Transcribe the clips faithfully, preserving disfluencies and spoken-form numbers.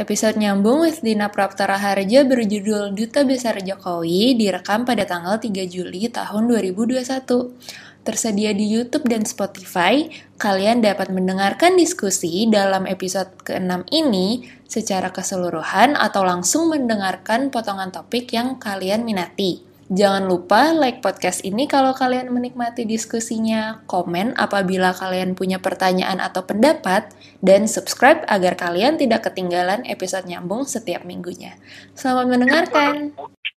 Episode Nyambung with Dina Praptara Harja berjudul Duta Besar Jokowi direkam pada tanggal tiga Juli tahun dua ribu dua puluh satu. Tersedia di YouTube dan Spotify, kalian dapat mendengarkan diskusi dalam episode keenam ini secara keseluruhan atau langsung mendengarkan potongan topik yang kalian minati. Jangan lupa like podcast ini kalau kalian menikmati diskusinya, komen apabila kalian punya pertanyaan atau pendapat, dan subscribe agar kalian tidak ketinggalan episode nyambung setiap minggunya. Selamat mendengarkan!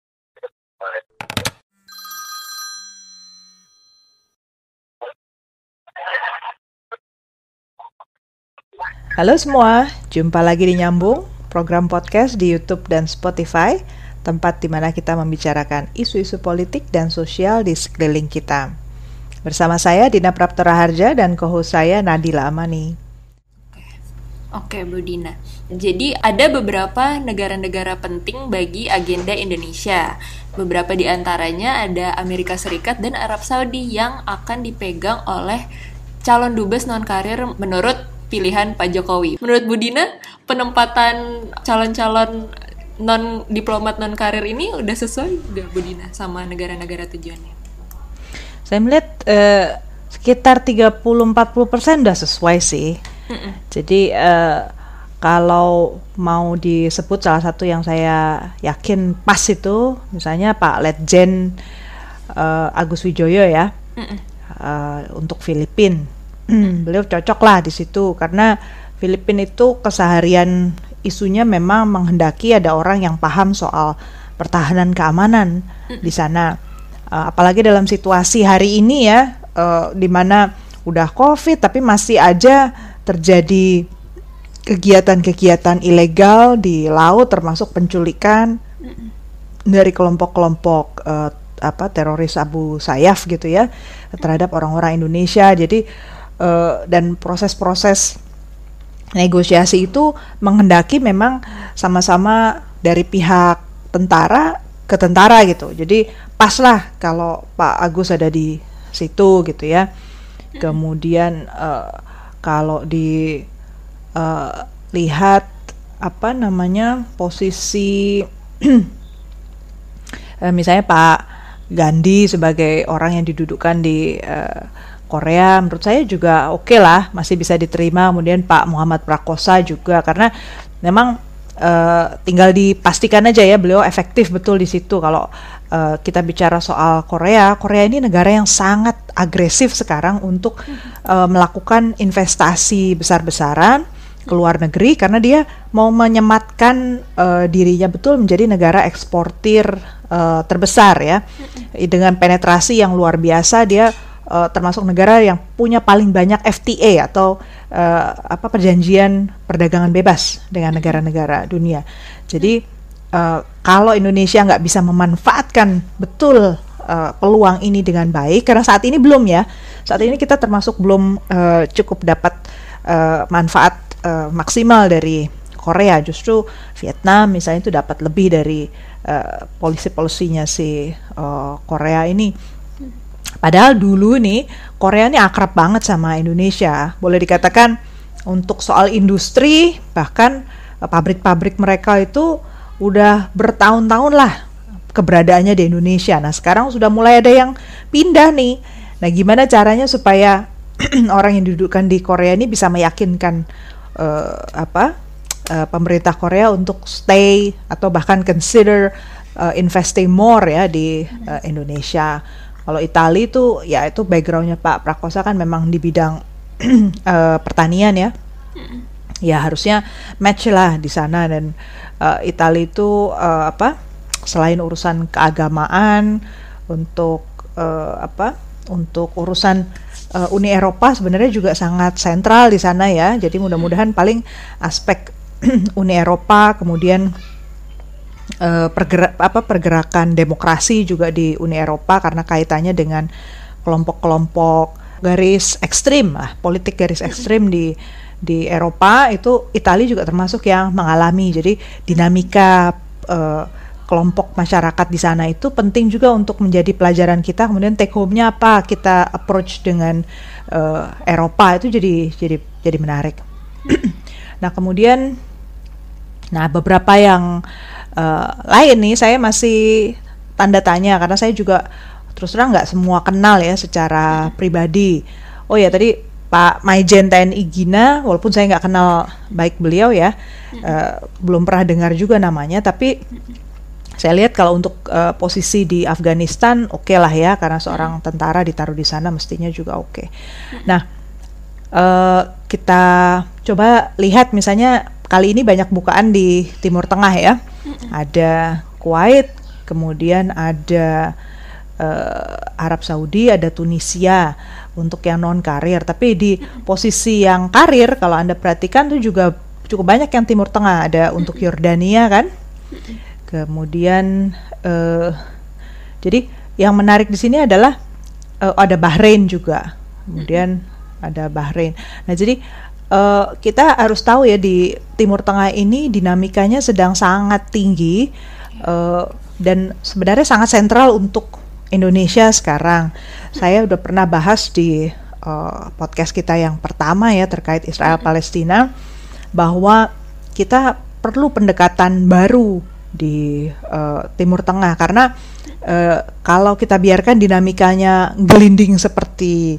Halo semua, jumpa lagi di Nyambung, program podcast di YouTube dan Spotify, tempat di mana kita membicarakan isu-isu politik dan sosial di sekeliling kita. Bersama saya Dina Praptara Harja dan co-host saya Nadila Amani. Oke Bu Dina, jadi ada beberapa negara-negara penting bagi agenda Indonesia. Beberapa di antaranya ada Amerika Serikat dan Arab Saudi yang akan dipegang oleh calon dubes non-karir menurut pilihan Pak Jokowi. Menurut Bu Dina, penempatan calon-calon non-diplomat non-karir ini udah sesuai udah Bu Dina sama negara-negara tujuannya? Saya melihat eh, sekitar tiga puluh sampai empat puluh persen udah sesuai sih. Mm-mm. Jadi eh, kalau mau disebut salah satu yang saya yakin pas itu, misalnya Pak Letjen eh, Agus Wijoyo ya, eh, untuk Filipina. Beliau cocok lah di situ karena Filipina itu keseharian isunya memang menghendaki ada orang yang paham soal pertahanan keamanan mm. di sana. Uh, apalagi dalam situasi hari ini ya, uh, di mana udah COVID tapi masih aja terjadi kegiatan-kegiatan ilegal di laut, termasuk penculikan mm. dari kelompok-kelompok uh, apa teroris Abu Sayyaf gitu ya terhadap orang-orang Indonesia. Jadi uh, dan proses-proses negosiasi itu menghendaki memang sama-sama dari pihak tentara ke tentara gitu. Jadi pas lah kalau Pak Agus ada di situ gitu ya. Kemudian uh, kalau di uh, lihat apa namanya posisi uh, misalnya Pak Gandhi sebagai orang yang didudukkan di uh, Korea, menurut saya juga oke okay lah, masih bisa diterima. Kemudian Pak Muhammad Prakosa juga, karena memang uh, tinggal dipastikan aja ya beliau efektif betul di situ. Kalau uh, kita bicara soal Korea, Korea ini negara yang sangat agresif sekarang untuk uh, melakukan investasi besar-besaran ke luar negeri karena dia mau menyematkan uh, dirinya betul menjadi negara eksportir uh, terbesar ya, dengan penetrasi yang luar biasa. Dia Uh, termasuk negara yang punya paling banyak F T A atau uh, apa perjanjian perdagangan bebas dengan negara-negara dunia. Jadi uh, kalau Indonesia nggak bisa memanfaatkan betul uh, peluang ini dengan baik, karena saat ini belum ya, saat ini kita termasuk belum uh, cukup dapat uh, manfaat uh, maksimal dari Korea. Justru Vietnam misalnya itu dapat lebih dari uh, polisi-polisinya si uh, Korea ini. Padahal dulu nih Korea ini akrab banget sama Indonesia. Boleh dikatakan untuk soal industri, bahkan pabrik-pabrik mereka itu udah bertahun-tahun lah keberadaannya di Indonesia. Nah sekarang sudah mulai ada yang pindah nih. Nah gimana caranya supaya orang yang didudukkan di Korea ini bisa meyakinkan uh, apa uh, pemerintah Korea untuk stay atau bahkan consider uh, investing more ya di uh, Indonesia. Kalau Italia itu ya itu backgroundnya Pak Prakosa kan memang di bidang uh, pertanian ya, ya harusnya match lah di sana. Dan uh, Italia itu uh, apa selain urusan keagamaan, untuk uh, apa untuk urusan uh, Uni Eropa sebenarnya juga sangat sentral di sana ya. Jadi mudah-mudahan paling aspek Uni Eropa, kemudian Uh, pergerak, apa, pergerakan demokrasi juga di Uni Eropa karena kaitannya dengan kelompok-kelompok garis ekstrim lah, politik garis ekstrim di di Eropa itu Italia juga termasuk yang mengalami. Jadi dinamika uh, kelompok masyarakat di sana itu penting juga untuk menjadi pelajaran kita. Kemudian take home-nya apa kita approach dengan uh, Eropa itu jadi jadi jadi menarik. Nah kemudian Nah, beberapa yang uh, lain nih saya masih tanda tanya karena saya juga terus terang nggak semua kenal ya secara pribadi. Oh ya, tadi Pak Maijen T N I Gina, walaupun saya nggak kenal baik beliau ya, uh, belum pernah dengar juga namanya, tapi saya lihat kalau untuk uh, posisi di Afghanistan oke okay lah ya, karena seorang tentara ditaruh di sana mestinya juga oke. Okay. Nah, uh, kita coba lihat misalnya kali ini banyak bukaan di Timur Tengah ya, ada Kuwait, kemudian ada uh, Arab Saudi, ada Tunisia untuk yang non karir. Tapi di posisi yang karir kalau Anda perhatikan tuh juga cukup banyak yang Timur Tengah, ada untuk Yordania kan. Kemudian uh, jadi yang menarik di sini adalah uh, ada Bahrain juga. Kemudian ada Bahrain. Nah, jadi uh, kita harus tahu ya di Timur Tengah ini dinamikanya sedang sangat tinggi uh, dan sebenarnya sangat sentral untuk Indonesia sekarang. Saya udah pernah bahas di uh, podcast kita yang pertama ya terkait Israel Palestina bahwa kita perlu pendekatan baru di uh, Timur Tengah karena uh, kalau kita biarkan dinamikanya gelinding seperti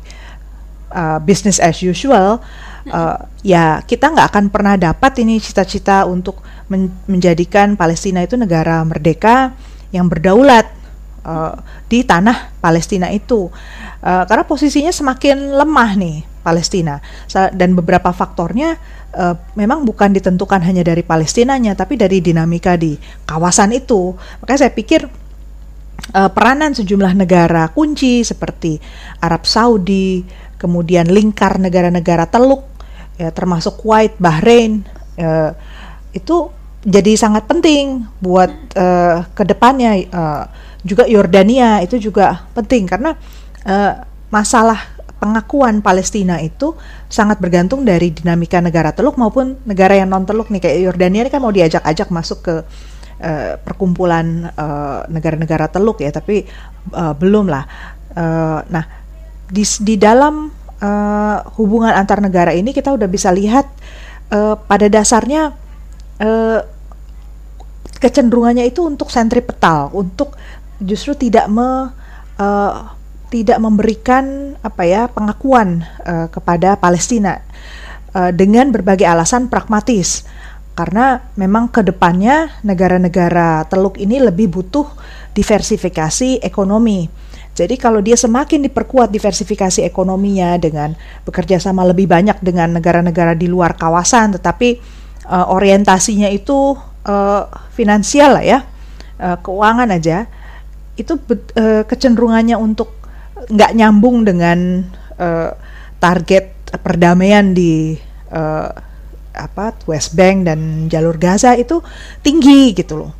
uh, business as usual, uh, ya kita nggak akan pernah dapat ini cita-cita untuk men- menjadikan Palestina itu negara merdeka yang berdaulat uh, di tanah Palestina itu, uh, karena posisinya semakin lemah nih Palestina dan beberapa faktornya uh, memang bukan ditentukan hanya dari Palestinanya tapi dari dinamika di kawasan itu. Makanya saya pikir uh, peranan sejumlah negara kunci seperti Arab Saudi, kemudian lingkar negara-negara Teluk ya, termasuk Kuwait, Bahrain uh, itu jadi sangat penting buat uh, kedepannya. Uh, juga Yordania itu juga penting karena uh, masalah pengakuan Palestina itu sangat bergantung dari dinamika negara Teluk maupun negara yang non Teluk nih, kayak Yordania ini kan mau diajak-ajak masuk ke uh, perkumpulan uh, negara-negara Teluk ya, tapi uh, belum lah. Uh, nah di di dalam uh, hubungan antar negara ini kita udah bisa lihat uh, pada dasarnya uh, kecenderungannya itu untuk sentripetal, untuk justru tidak me uh, tidak memberikan apa ya pengakuan uh, kepada Palestina uh, dengan berbagai alasan pragmatis, karena memang kedepannya negara-negara Teluk ini lebih butuh diversifikasi ekonomi. Jadi kalau dia semakin diperkuat diversifikasi ekonominya dengan bekerja sama lebih banyak dengan negara-negara di luar kawasan, tetapi uh, orientasinya itu uh, finansial lah ya, uh, keuangan aja, itu uh, kecenderungannya untuk nggak nyambung dengan uh, target perdamaian di uh, apa West Bank dan jalur Gaza itu tinggi gitu loh,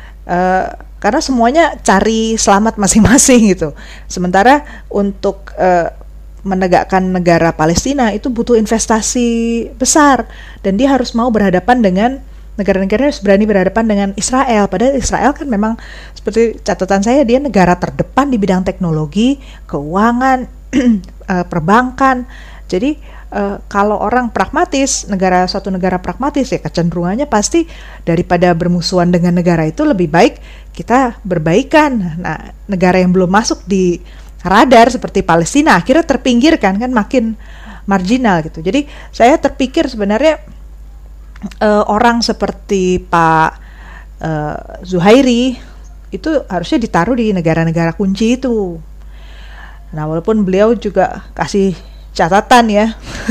uh, karena semuanya cari selamat masing-masing gitu. Sementara untuk uh, menegakkan negara Palestina itu butuh investasi besar dan dia harus mau berhadapan dengan negara-negara, harus berani berhadapan dengan Israel. Padahal Israel kan memang seperti catatan saya dia negara terdepan di bidang teknologi, keuangan, perbankan. Jadi uh, kalau orang pragmatis, negara suatu negara pragmatis ya kecenderungannya pasti daripada bermusuhan dengan negara itu lebih baik kita berbaikan. Nah, negara yang belum masuk di radar seperti Palestina akhirnya terpinggirkan kan, makin marginal gitu. Jadi saya terpikir sebenarnya Uh, orang seperti Pak uh, Zuhairi itu harusnya ditaruh di negara-negara kunci itu. Nah, walaupun beliau juga kasih catatan ya,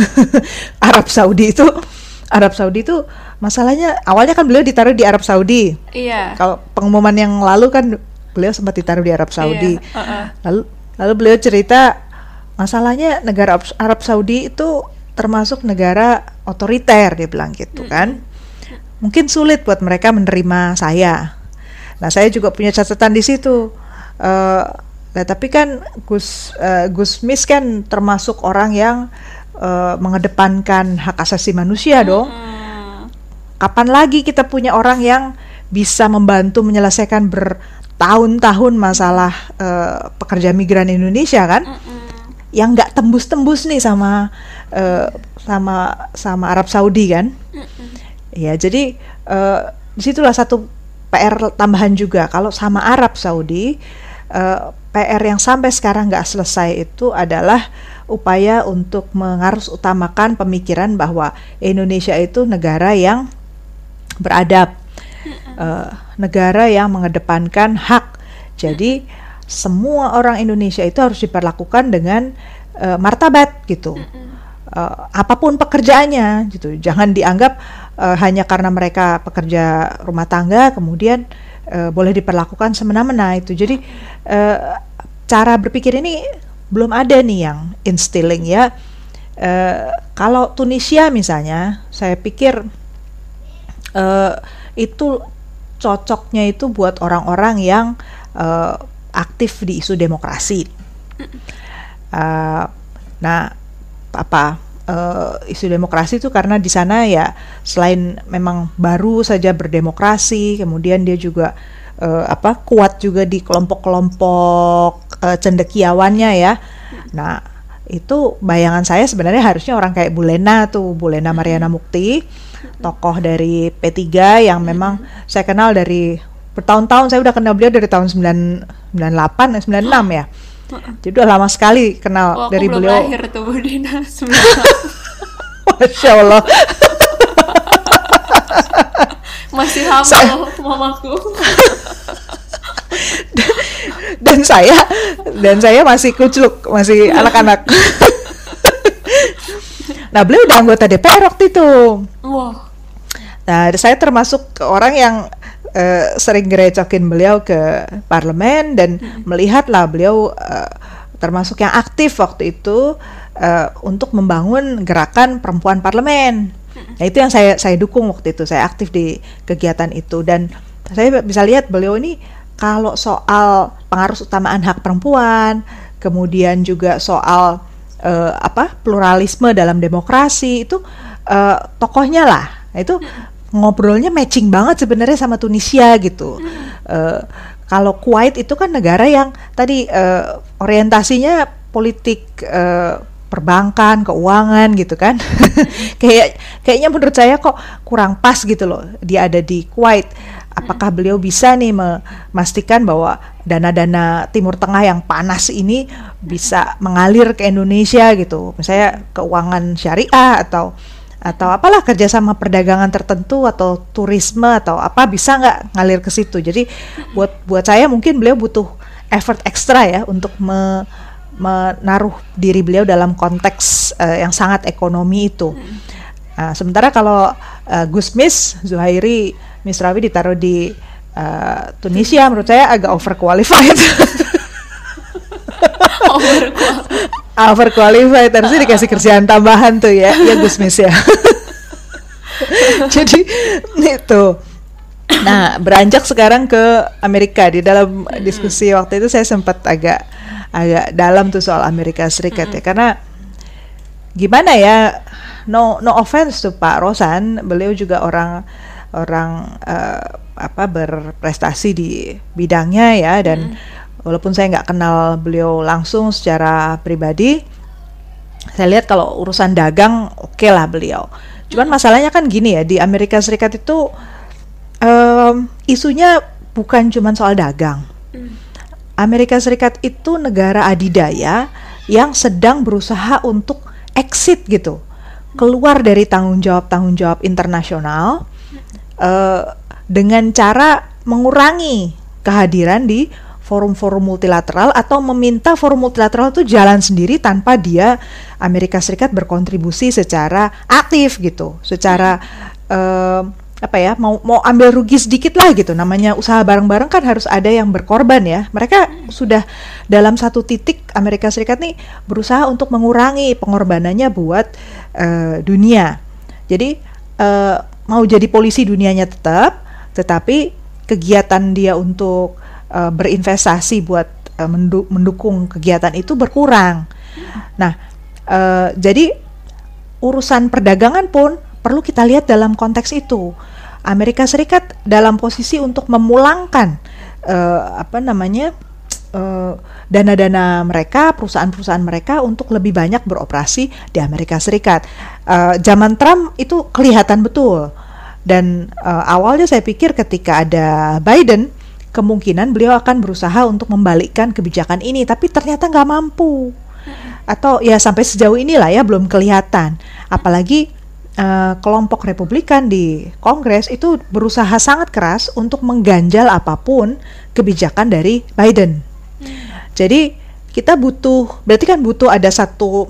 Arab Saudi itu, Arab Saudi itu masalahnya awalnya kan beliau ditaruh di Arab Saudi. Iya. Kalau pengumuman yang lalu kan beliau sempat ditaruh di Arab Saudi. Iya. Uh-uh. Lalu, lalu beliau cerita masalahnya negara Arab Saudi itu termasuk negara otoriter, dia bilang gitu kan. Mungkin sulit buat mereka menerima saya. Nah, saya juga punya catatan di situ. Uh, nah, tapi kan Gus uh, Gus Mis kan termasuk orang yang uh, mengedepankan hak asasi manusia dong. Kapan lagi kita punya orang yang bisa membantu menyelesaikan bertahun-tahun masalah uh, pekerja migran Indonesia kan? Yang nggak tembus-tembus nih sama uh, sama sama Arab Saudi kan. Mm-mm. Ya, jadi uh, disitulah satu P R tambahan juga. Kalau sama Arab Saudi, uh, P R yang sampai sekarang nggak selesai itu adalah upaya untuk mengarusutamakan pemikiran bahwa Indonesia itu negara yang beradab, uh, negara yang mengedepankan hak. Jadi semua orang Indonesia itu harus diperlakukan dengan uh, martabat gitu. Uh, apapun pekerjaannya gitu. Jangan dianggap uh, hanya karena mereka pekerja rumah tangga kemudian uh, boleh diperlakukan semena-mena itu. Jadi uh, cara berpikir ini belum ada nih yang instilling ya. Uh, kalau Tunisia misalnya, saya pikir uh, itu cocoknya itu buat orang-orang yang uh, aktif di isu demokrasi. Uh, nah, apa uh, isu demokrasi itu karena di sana ya selain memang baru saja berdemokrasi, kemudian dia juga uh, apa kuat juga di kelompok-kelompok uh, cendekiawannya ya. Nah, itu bayangan saya sebenarnya harusnya orang kayak Bu Lena tuh, Bu Lena Mariana Mukti, tokoh dari P tiga yang memang saya kenal dari bertahun-tahun. Saya udah kenal beliau dari tahun sembilan puluh delapan, sembilan puluh enam ya. Jadi udah lama sekali kenal. Oh, dari belum beliau. Lahir tuh Bu Dina. Masya Allah. Masih hamil mamaku. dan saya dan saya masih kucluk, masih anak-anak. Nah, beliau udah anggota D P R waktu itu. Wow. Nah, saya termasuk orang yang uh, sering gerecokin beliau ke parlemen dan hmm. melihatlah beliau uh, termasuk yang aktif waktu itu uh, untuk membangun gerakan perempuan parlemen. Hmm. Nah, itu yang saya saya dukung waktu itu. Saya aktif di kegiatan itu dan saya bisa lihat beliau ini kalau soal pengaruh utamaan hak perempuan, kemudian juga soal uh, apa pluralisme dalam demokrasi itu uh, tokohnya lah. Nah, itu ngobrolnya matching banget sebenarnya sama Tunisia gitu. Uh, kalau Kuwait itu kan negara yang tadi uh, orientasinya politik uh, perbankan, keuangan gitu kan. Kayak kayaknya menurut saya kok kurang pas gitu loh dia ada di Kuwait. Apakah beliau bisa nih memastikan bahwa dana-dana Timur Tengah yang panas ini bisa mengalir ke Indonesia gitu, misalnya keuangan syariah atau atau apalah kerjasama perdagangan tertentu atau turisme atau apa bisa nggak ngalir ke situ. Jadi buat buat saya mungkin beliau butuh effort ekstra ya untuk me, menaruh diri beliau dalam konteks uh, yang sangat ekonomi itu. Nah, sementara kalau uh, Gusmis Zuhairi Misrawi ditaruh di uh, Tunisia, menurut saya agak overqualified. Overqualified. Overqualified, harusnya dikasih kerjaan tambahan tuh ya, ya Gusmis ya. Jadi itu. Nah, beranjak sekarang ke Amerika. Di dalam diskusi waktu itu saya sempat agak agak dalam tuh soal Amerika Serikat ya, karena gimana ya, no no offense tuh Pak Rosan, beliau juga orang orang uh, apa berprestasi di bidangnya ya, dan hmm. walaupun saya nggak kenal beliau langsung secara pribadi, saya lihat kalau urusan dagang oke okay lah beliau. Cuman hmm. masalahnya kan gini ya, di Amerika Serikat itu um, isunya bukan cuman soal dagang. Hmm. Amerika Serikat itu negara adidaya yang sedang berusaha untuk exit gitu, keluar dari tanggung jawab tanggung jawab internasional. Uh, dengan cara mengurangi kehadiran di forum-forum multilateral atau meminta forum multilateral itu jalan sendiri tanpa dia Amerika Serikat berkontribusi secara aktif gitu, secara uh, apa ya mau mau ambil rugi sedikit lah gitu. Namanya usaha bareng-bareng kan harus ada yang berkorban ya. Mereka sudah dalam satu titik Amerika Serikat nih berusaha untuk mengurangi pengorbanannya buat uh, dunia. Jadi uh, mau jadi polisi dunianya tetap, tetapi kegiatan dia untuk uh, berinvestasi buat uh, mendu- mendukung kegiatan itu berkurang. Nah, uh, jadi urusan perdagangan pun perlu kita lihat dalam konteks itu. Amerika Serikat dalam posisi untuk memulangkan uh, apa namanya uh, dana-dana mereka, perusahaan-perusahaan mereka untuk lebih banyak beroperasi di Amerika Serikat. Uh, zaman Trump itu kelihatan betul. Dan uh, awalnya saya pikir ketika ada Biden, kemungkinan beliau akan berusaha untuk membalikkan kebijakan ini, tapi ternyata nggak mampu. Atau ya sampai sejauh inilah ya belum kelihatan. Apalagi uh, kelompok Republikan di Kongres itu berusaha sangat keras untuk mengganjal apapun kebijakan dari Biden. Jadi kita butuh, berarti kan butuh ada satu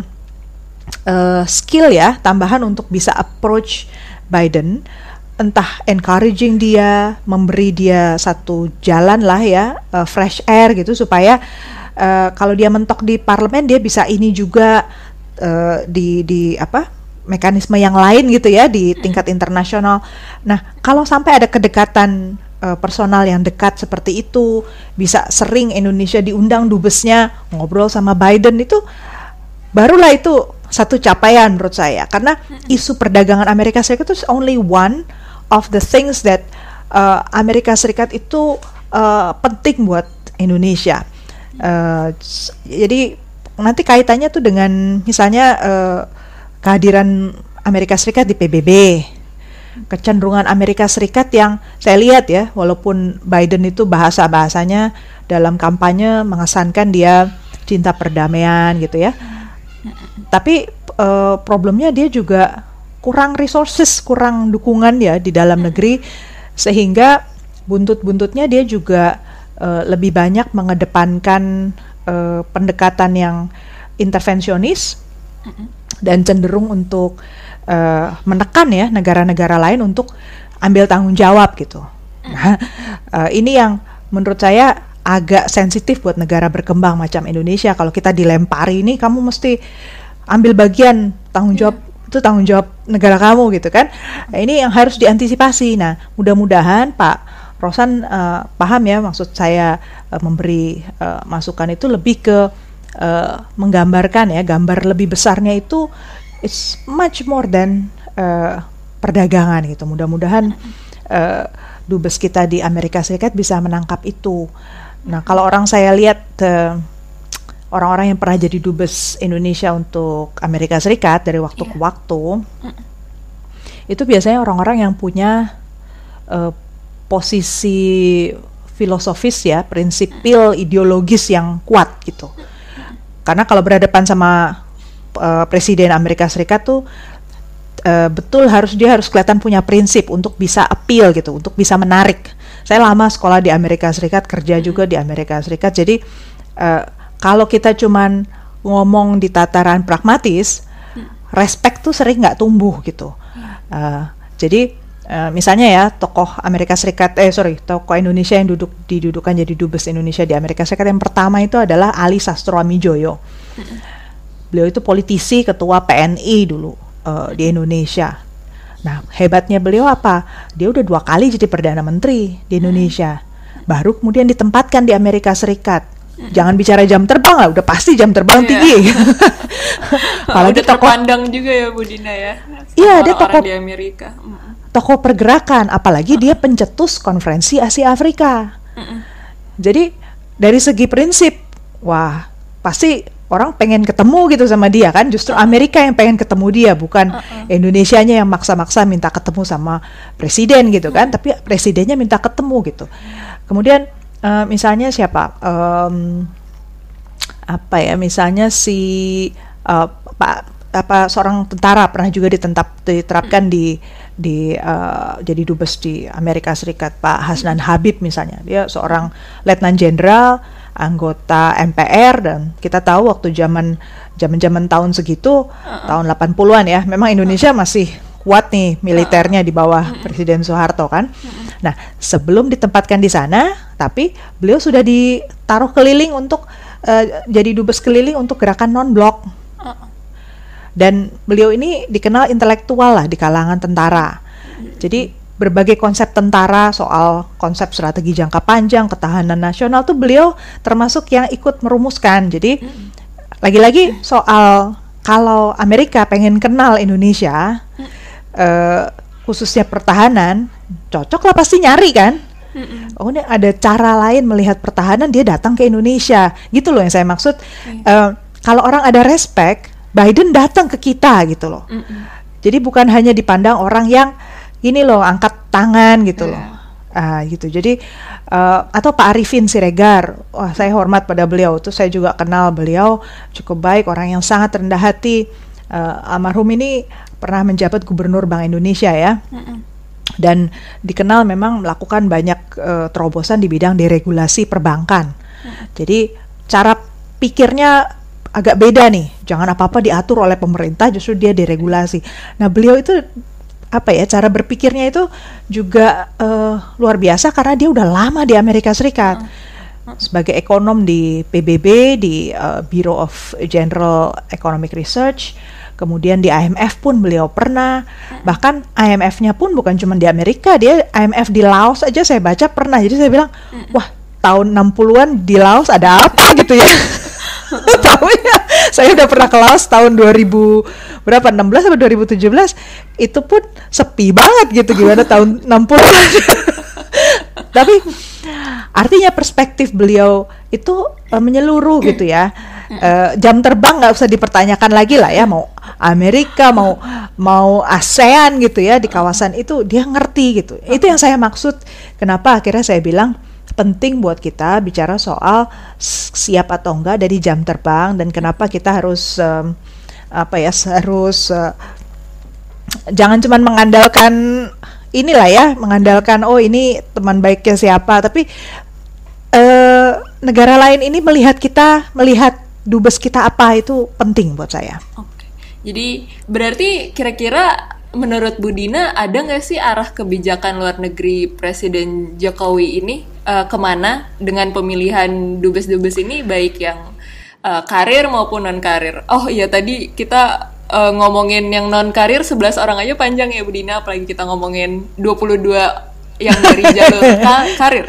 uh, skill ya tambahan untuk bisa approach Biden, entah encouraging dia, memberi dia satu jalan lah ya, uh, fresh air gitu, supaya uh, kalau dia mentok di parlemen dia bisa ini juga uh, di di apa mekanisme yang lain gitu ya di tingkat internasional. Nah kalau sampai ada kedekatan uh, personal yang dekat seperti itu, bisa sering Indonesia diundang dubesnya ngobrol sama Biden, itu barulah itu satu capaian menurut saya, karena isu perdagangan Amerika Serikat itu only one of the things that uh, Amerika Serikat itu uh, penting buat Indonesia. Uh, jadi nanti kaitannya tuh dengan misalnya uh, kehadiran Amerika Serikat di P B B, kecenderungan Amerika Serikat yang saya lihat ya, walaupun Biden itu bahasa-bahasanya dalam kampanye mengesankan dia cinta perdamaian gitu ya, tapi uh, problemnya dia juga kurang resources, kurang dukungan ya di dalam negeri, sehingga buntut-buntutnya dia juga uh, lebih banyak mengedepankan uh, pendekatan yang intervensionis dan cenderung untuk uh, menekan ya negara-negara lain untuk ambil tanggung jawab gitu. Nah, uh, ini yang menurut saya agak sensitif buat negara berkembang macam Indonesia. Kalau kita dilempari ini, kamu mesti ambil bagian tanggung jawab, itu tanggung jawab negara kamu gitu kan. Nah, ini yang harus diantisipasi. Nah, mudah-mudahan Pak Rosan uh, paham ya maksud saya, uh, memberi uh, masukan itu lebih ke uh, menggambarkan ya, gambar lebih besarnya itu it's much more than uh, perdagangan gitu. Mudah-mudahan uh, dubes kita di Amerika Serikat bisa menangkap itu. Nah, kalau orang saya lihat uh, orang-orang yang pernah jadi dubes Indonesia untuk Amerika Serikat dari waktu yeah. ke waktu, mm. itu biasanya orang-orang yang punya uh, posisi filosofis ya, prinsipil, ideologis yang kuat gitu. Karena kalau berhadapan sama uh, presiden Amerika Serikat tuh uh, betul harus dia harus kelihatan punya prinsip untuk bisa appeal gitu, untuk bisa menarik. Saya lama sekolah di Amerika Serikat, kerja juga di Amerika Serikat, jadi uh, kalau kita cuman ngomong di tataran pragmatis, hmm. respect tuh sering nggak tumbuh gitu. Uh, jadi uh, misalnya ya tokoh Amerika Serikat, eh sorry tokoh Indonesia yang duduk didudukan jadi dubes Indonesia di Amerika Serikat yang pertama itu adalah Ali Sastroamidjojo. Hmm. Beliau itu politisi, ketua P N I dulu uh, di Indonesia. Nah hebatnya beliau apa? Dia udah dua kali jadi perdana menteri di Indonesia, hmm. baru kemudian ditempatkan di Amerika Serikat. Jangan bicara jam terbang lah, udah pasti jam terbang yeah. tinggi. Apalagi tokoh pandang juga ya Bu Dina ya. Iya, dia tokoh di Amerika. Tokoh pergerakan, apalagi uh. dia pencetus konferensi Asia Afrika. Uh-uh. Jadi dari segi prinsip, wah pasti orang pengen ketemu gitu sama dia kan. Justru uh-uh. Amerika yang pengen ketemu dia, bukan uh-uh. Indonesianya yang maksa-maksa minta ketemu sama presiden gitu kan. Uh-uh. Tapi presidennya minta ketemu gitu. Kemudian Uh, misalnya siapa um, apa ya misalnya si uh, pak apa seorang tentara pernah juga ditentap diterapkan di di uh, jadi dubes di Amerika Serikat, Pak Hasnan Habib misalnya. Dia seorang letnan jenderal, anggota M P R, dan kita tahu waktu zaman zaman-zaman tahun segitu, uh-uh. tahun delapan puluhan ya, memang Indonesia masih kuat nih militernya di bawah uh-uh. Presiden Soeharto kan. Uh-uh. Nah, sebelum ditempatkan di sana, tapi beliau sudah ditaruh keliling untuk uh, jadi dubes keliling untuk gerakan non-blok. Uh-uh. Dan beliau ini dikenal intelektual lah di kalangan tentara. Uh-uh. Jadi berbagai konsep tentara, soal konsep strategi jangka panjang, ketahanan nasional tuh beliau termasuk yang ikut merumuskan. Jadi uh-uh. lagi-lagi soal kalau Amerika pengen kenal Indonesia, uh-uh. uh, khususnya pertahanan, cocok lah pasti nyari kan. Mm-mm. Oh ini ada cara lain melihat pertahanan, dia datang ke Indonesia gitu loh yang saya maksud. Mm. uh, Kalau orang ada respect, Biden datang ke kita gitu loh. Mm-mm. Jadi bukan hanya dipandang orang yang ini loh angkat tangan gitu loh. Ah, gitu. Jadi uh, atau Pak Arifin Siregar, wah saya hormat pada beliau. Itu saya juga kenal beliau, cukup baik, orang yang sangat rendah hati. Uh, almarhum ini pernah menjabat Gubernur Bank Indonesia ya. Mm-mm. Dan dikenal memang melakukan banyak uh, terobosan di bidang deregulasi perbankan. Mm-mm. Jadi cara pikirnya agak beda nih. Jangan apa-apa diatur oleh pemerintah, justru dia deregulasi. Nah, beliau itu apa ya, cara berpikirnya itu juga uh, luar biasa karena dia udah lama di Amerika Serikat sebagai ekonom di P B B, di uh, Bureau of General Economic Research, kemudian di I M F pun beliau pernah, bahkan I M F-nya pun bukan cuma di Amerika, dia I M F di Laos aja saya baca pernah. Jadi saya bilang, wah tahun enam puluhan di Laos ada apa gitu ya. Tahu ya, saya udah pernah ke Laos tahun dua ribu berapa, enam belas atau dua ribu tujuh belas, itu pun sepi banget gitu, gimana tahun enam puluhan. Tapi artinya perspektif beliau itu uh, menyeluruh gitu ya. Uh, jam terbang nggak usah dipertanyakan lagi lah ya, mau Amerika mau mau ASEAN gitu ya, di kawasan itu dia ngerti gitu. Itu yang saya maksud, kenapa akhirnya saya bilang penting buat kita bicara soal siap atau enggak dari jam terbang, dan kenapa kita harus um, apa ya harus uh, jangan cuma mengandalkan inilah ya, mengandalkan oh ini teman baiknya siapa, tapi uh, negara lain ini melihat kita, melihat dubes kita apa, itu penting buat saya. Oke. Jadi berarti kira-kira menurut Bu Dina ada nggak sih arah kebijakan luar negeri Presiden Jokowi ini uh, kemana dengan pemilihan dubes-dubes ini, baik yang uh, karir maupun non-karir? Oh iya, tadi kita uh, ngomongin yang non-karir sebelas orang aja panjang ya Bu Dina, apalagi kita ngomongin dua puluh dua yang dari jalur ka- karir.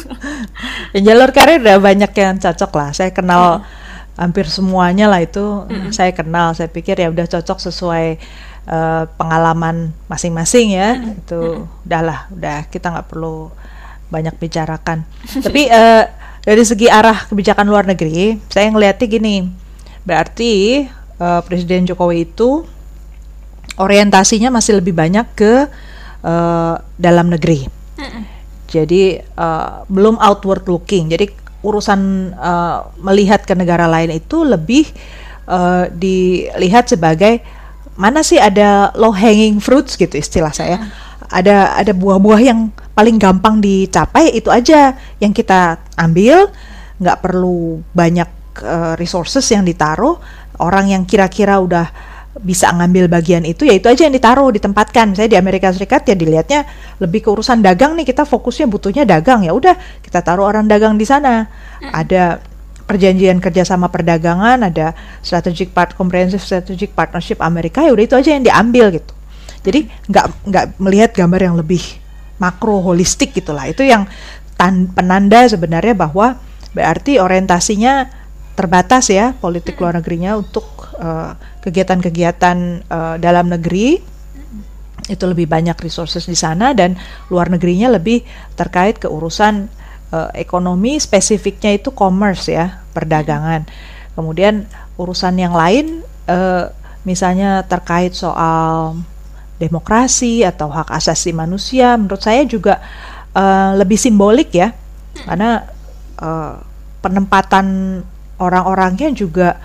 Ya, jalur karir udah banyak yang cocok lah, saya kenal hmm. hampir semuanya lah itu, hmm. saya kenal, saya pikir ya udah cocok sesuai Uh, pengalaman masing-masing ya, mm-hmm. itu mm-hmm. udahlah, udah kita nggak perlu banyak bicarakan. Tapi uh, dari segi arah kebijakan luar negeri, saya ngeliatnya gini, berarti uh, Presiden Jokowi itu orientasinya masih lebih banyak ke uh, dalam negeri. Mm-hmm. Jadi uh, belum outward looking. Jadi urusan uh, melihat ke negara lain itu lebih uh, dilihat sebagai mana sih ada low hanging fruits gitu istilah saya. Hmm. Ada ada buah-buah yang paling gampang dicapai, itu aja yang kita ambil, nggak perlu banyak uh, resources yang ditaruh. Orang yang kira-kira udah bisa ngambil bagian itu, ya itu aja yang ditaruh, ditempatkan. Misalnya di Amerika Serikat ya dilihatnya lebih ke urusan dagang nih, kita fokusnya butuhnya dagang, ya udah kita taruh orang dagang di sana. Hmm. Ada perjanjian kerjasama perdagangan, ada strategic part, comprehensive strategic partnership Amerika, ya udah itu aja yang diambil gitu. Jadi nggak nggak melihat gambar yang lebih makro holistik gitulah. Itu yang tan- penanda sebenarnya bahwa berarti orientasinya terbatas ya, politik luar negerinya untuk uh, kegiatan-kegiatan uh, dalam negeri itu lebih banyak resources di sana, dan luar negerinya lebih terkait ke urusan Uh, ekonomi, spesifiknya itu commerce ya, perdagangan. Kemudian urusan yang lain uh, misalnya terkait soal demokrasi atau hak asasi manusia, menurut saya juga uh, lebih simbolik ya, karena uh, penempatan orang-orangnya juga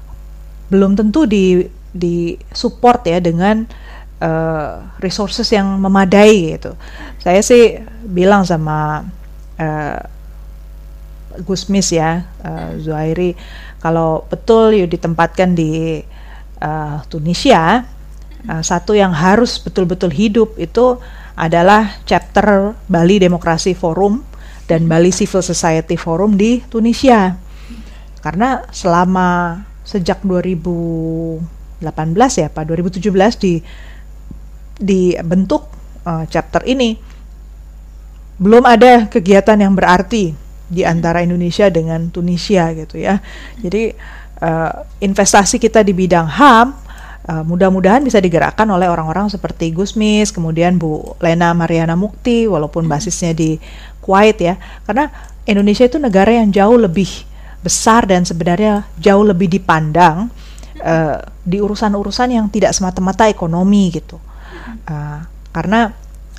belum tentu di di support ya dengan uh, resources yang memadai gitu. Saya sih bilang sama Uh, Gusmis ya, uh, Zuhairi, kalau betul you ditempatkan di uh, Tunisia, uh, satu yang harus betul-betul hidup itu adalah chapter Bali Demokrasi Forum dan Bali Civil Society Forum di Tunisia, karena selama sejak dua ribu delapan belas ya Pak, dua ribu tujuh belas di dibentuk uh, chapter ini, belum ada kegiatan yang berarti di antara Indonesia dengan Tunisia gitu ya. Jadi uh, investasi kita di bidang H A M uh, mudah-mudahan bisa digerakkan oleh orang-orang seperti Gusmis, kemudian Bu Lena Mariana Mukti, walaupun basisnya di Kuwait ya. Karena Indonesia itu negara yang jauh lebih besar dan sebenarnya jauh lebih dipandang uh, di urusan-urusan yang tidak semata-mata ekonomi gitu. Uh, karena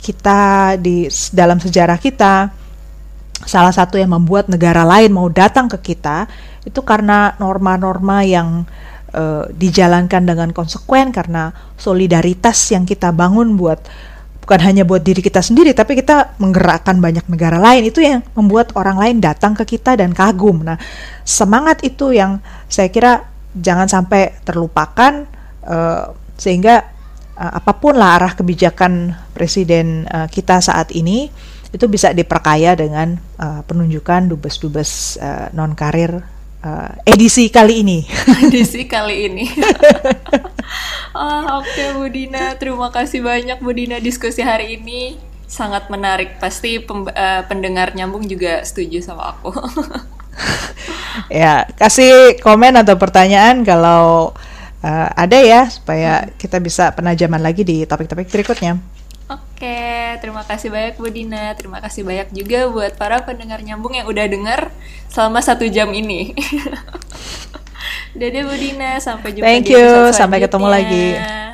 kita di dalam sejarah kita, salah satu yang membuat negara lain mau datang ke kita itu karena norma-norma yang uh, dijalankan dengan konsekuen, karena solidaritas yang kita bangun buat bukan hanya buat diri kita sendiri, tapi kita menggerakkan banyak negara lain. Itu yang membuat orang lain datang ke kita dan kagum. Nah, semangat itu yang saya kira jangan sampai terlupakan, uh, sehingga uh, apapun lah arah kebijakan presiden uh, kita saat ini itu bisa diperkaya dengan uh, penunjukan dubes-dubes uh, non-karir uh, edisi kali ini. Edisi kali ini. Ah, oke okay, Bu Dina, terima kasih banyak Bu Dina, diskusi hari ini sangat menarik. Pasti pem- uh, pendengar nyambung juga setuju sama aku. Ya, kasih komen atau pertanyaan kalau uh, ada ya, supaya kita bisa penajaman lagi di topik-topik berikutnya. Oke, terima kasih banyak Bu Dina. Terima kasih banyak juga buat para pendengar nyambung yang udah denger selama satu jam ini. Dadah Bu Dina, sampai jumpa Thank di episode you, selanjutnya. sampai ketemu lagi.